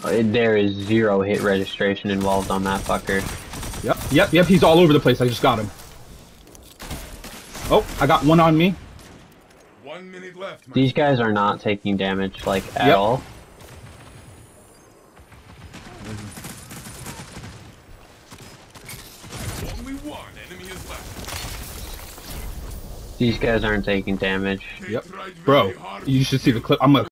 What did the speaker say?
There is 0 hit registration involved on that fucker. Yep, he's all over the place. I just got him. Oh, I got one on me. 1 minute left. These guys are not taking damage, like, at all. Only one enemy is left. These guys aren't taking damage. Yep. Bro, you should see the clip. I'm gonna